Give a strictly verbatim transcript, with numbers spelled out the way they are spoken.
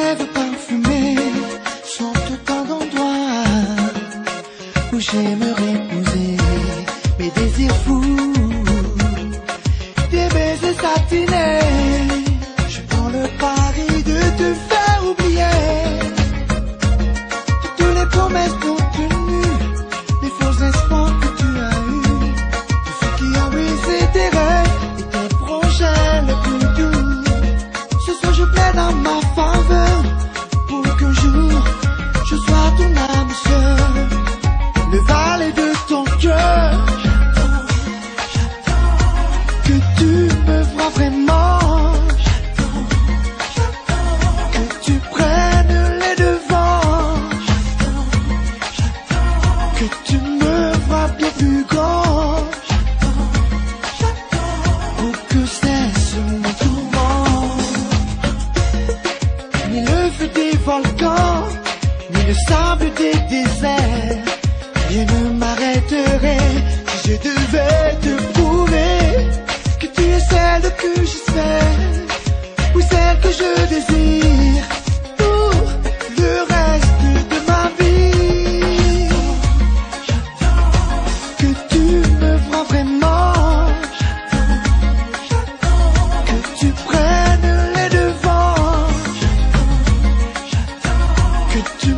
rêves parfumés sont autant d'endroits où j'aimerais poser mes désirs fous. Des baisers satinés, je prends le pari de te faire oublier toutes les promesses non tenues, les faux espoirs que tu as eus, tout ce qui a brisé tes rêves et tes projets les plus doux. Ce soir je plaide en ma faveur pour qu'un jour je sois ton âme sœur, le valet de ton cœur. Que tu me vois vraiment, que tu prennes les devants, que tu me vois bien plus grand, pour que cesse mon tourment. Ni le feu des volcans, ni le sable des déserts, rien ne m'arrêterait si je devais te prouver que tu es celle que j'espère, ou celle que je désire pour le reste de ma vie. Que tu me vois vraiment, que tu prennes les devants, que tu